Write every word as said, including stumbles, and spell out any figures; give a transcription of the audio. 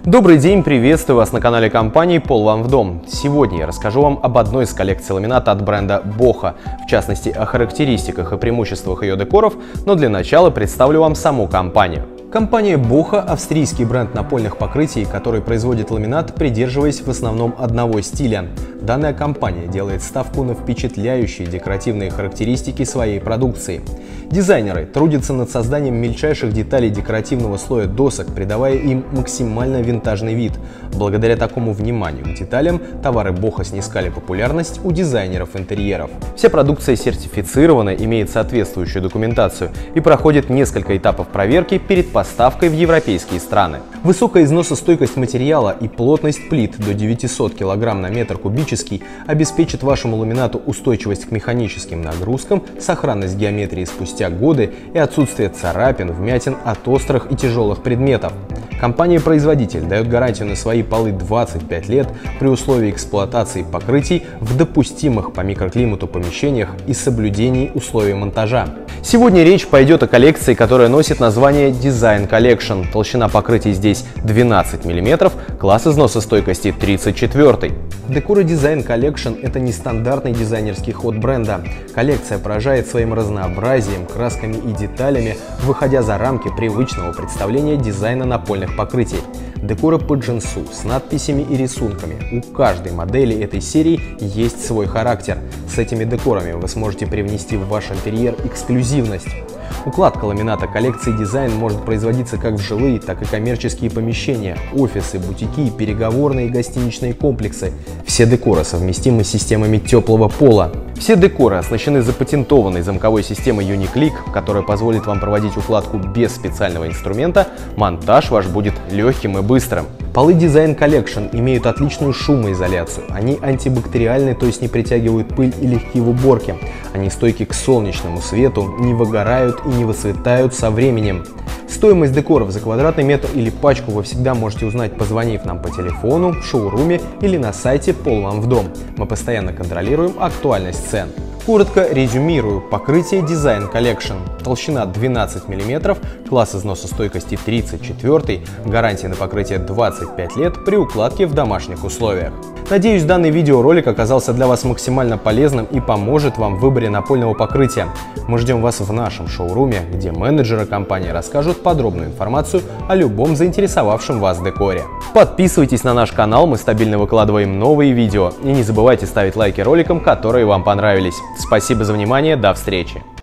Добрый день, приветствую вас на канале компании «Пол вам в дом». Сегодня я расскажу вам об одной из коллекций ламината от бренда Boha, в частности о характеристиках и преимуществах ее декоров, но для начала представлю вам саму компанию. Компания Boha – австрийский бренд напольных покрытий, который производит ламинат, придерживаясь в основном одного стиля. Данная компания делает ставку на впечатляющие декоративные характеристики своей продукции. Дизайнеры трудятся над созданием мельчайших деталей декоративного слоя досок, придавая им максимально винтажный вид. Благодаря такому вниманию к деталям товары Boha снискали популярность у дизайнеров интерьеров. Вся продукция сертифицирована, имеет соответствующую документацию и проходит несколько этапов проверки перед поставкой в европейские страны. Высокая износостойкость материала и плотность плит до девятисот килограмм на метр кубический обеспечит вашему ламинату устойчивость к механическим нагрузкам, сохранность геометрии спустя годы и отсутствие царапин, вмятин от острых и тяжелых предметов. Компания-производитель дает гарантию на свои полы двадцать пять лет при условии эксплуатации покрытий в допустимых по микроклимату помещениях и соблюдении условий монтажа. Сегодня речь пойдет о коллекции, которая носит название Design Collection. Толщина покрытий здесь двенадцать миллиметров, класс износостойкости тридцать четыре. Декоры Design Collection – это нестандартный дизайнерский ход бренда. Коллекция поражает своим разнообразием, красками и деталями, выходя за рамки привычного представления дизайна напольных покрытий. Декоры по джинсу с надписями и рисунками. У каждой модели этой серии есть свой характер. С этими декорами вы сможете привнести в ваш интерьер эксклюзивность. Укладка ламината коллекции Design может производиться как в жилые, так и коммерческие помещения, офисы, бутики, переговорные и гостиничные комплексы. Все декоры совместимы с системами теплого пола. Все декоры оснащены запатентованной замковой системой Uni-Click, которая позволит вам проводить укладку без специального инструмента. Монтаж ваш будет легким и быстрым. Полы Design Collection имеют отличную шумоизоляцию. Они антибактериальны, то есть не притягивают пыль и легки в уборке. Они стойки к солнечному свету, не выгорают и не высыхают со временем. Стоимость декоров за квадратный метр или пачку вы всегда можете узнать, позвонив нам по телефону, в шоуруме или на сайте «Пол вам в дом». Мы постоянно контролируем актуальность цен. Коротко резюмирую. Покрытие Design Collection. Толщина двенадцать миллиметров, класс износостойкости тридцать четыре, гарантия на покрытие двадцать пять лет при укладке в домашних условиях. Надеюсь, данный видеоролик оказался для вас максимально полезным и поможет вам в выборе напольного покрытия. Мы ждем вас в нашем шоуруме, где менеджеры компании расскажут подробную информацию о любом заинтересовавшем вас декоре. Подписывайтесь на наш канал, мы стабильно выкладываем новые видео. И не забывайте ставить лайки роликам, которые вам понравились. Спасибо за внимание, до встречи!